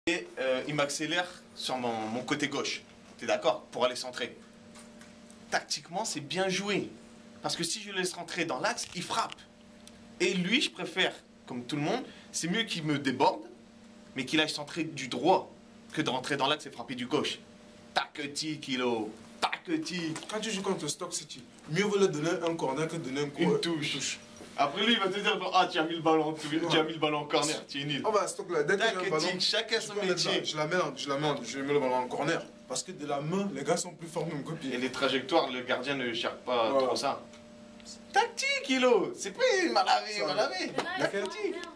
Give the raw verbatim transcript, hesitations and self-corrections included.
Et euh, il m'accélère sur mon, mon côté gauche. T'es d'accord? Pour aller centrer. Tactiquement, c'est bien joué. Parce que si je le laisse rentrer dans l'axe, il frappe. Et lui, je préfère, comme tout le monde, c'est mieux qu'il me déborde, mais qu'il aille centrer du droit que de rentrer dans l'axe et frapper du gauche. Taqueti, Kilo. Taqueti. Quand tu joues contre Stoke City, mieux vaut leur donner un corner que de donner un coup. Une touche. Une touche. Après lui, il va te dire, ah, tu as mis le ballon, tu, tu as mis le ballon en corner, tu es nul. Oh bah, Stoke là, dès que j'ai un ballon, chacun son je, métier. je la mets, je la mets, je mets le ballon en corner. Parce que de la main, les gars sont plus forts que mon copier. Et les trajectoires, le gardien ne cherche pas voilà. trop ça. Tactique, Kilo. C'est pas il m'a lavé, il m'a lavé. Tactique.